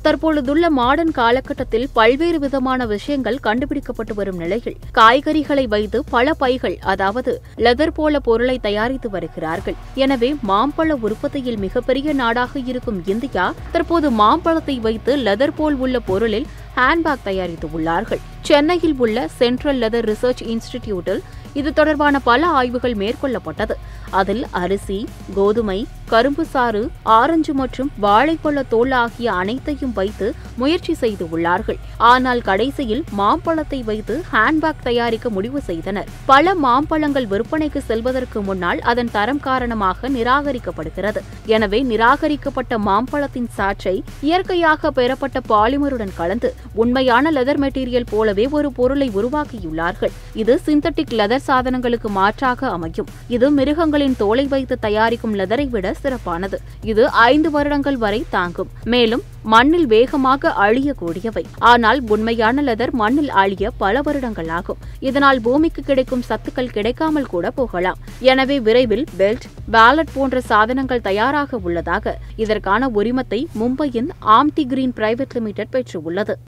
தற்பொழுதுள்ள modern காலகட்டத்தில் பல்வேறு விதமான விஷயங்கள் கண்டுபிடிக்கப்பட்டு வரும் நிலையில் காய்கறிகளை வைத்து பல பைகள், அதாவது லெதர் போல பொருளை தயாரித்து வருகிறார்கள். எனவே மாம்பழ உற்பத்தியில் மிகப்பெரிய நாடாக இருக்கும் இந்தியா தற்போது மாம்பழத்தை வைத்து லெதர் போல் உள்ள பொருளில் ஹேண்ட்பேக் தயாரித்து உள்ளார்கள். சென்னையில் உள்ள சென்ட்ரல் லெதர் ரிசர்ச் இன்ஸ்டிடியூட்டில் இது தொடர்பான பல ஆய்வுகள் மேற்கொள்ளப்பட்டது. அதில் அரிசி, கோதுமை, கரும்பு சாறு, ஆரஞ்சு மற்றும் வாழைப்பழ தோல் ஆகிய அனைத்தையும் வைத்து முயற்சி செய்து உள்ளார்கள். ஆனால் கடைசியில் மாம்பழத்தை வைத்து ஹேண்ட்பேக் தயாரிக்க முடிவு செய்தனர். பல மாம்பழங்கள் விற்பனைக்கு செல்வதற்கு முன்னால் அதன் தரம் காரணமாக நிராகரிக்கப்படுகிறது. எனவே நிராகரிக்கப்பட்ட மாம்பழத்தின் சாற்றை இயற்கையாக பெறப்பட்ட பாலிமருடன் கலந்து உண்மையான லெதர் மெட்டீரியல் போலவே ஒரு பொருளை உருவாக்கியுள்ளார்கள். இது சிந்தட்டிக் லெதர் சாதனங்களுக்கு மாற்றாக அமையும். இது மிருகங்களின் தோலை வைத்து தயாரிக்கும் லெதரை விட சிறப்பானது. இது 5 வருடங்கள் வரை தாங்கும். மேலும் மண்ணில் வேகமாக அழியக்கூடியவை. ஆனால் உண்மையான லெதர் மண்ணில் அழிய பல வருடங்கள் ஆகும். இதனால் பூமிக்கு கிடைக்கும் சத்துக்கள் கிடைக்காமல் கூட போகலாம். எனவே விரைவில் பெல்ட், வாலட் போன்ற சாதனங்கள் தயாராக உள்ளதாக இதற்கான உரிமத்தை மும்பையின் ஆம்டி கிரீன் பிரைவேட் லிமிடெட் பெற்றுள்ளது.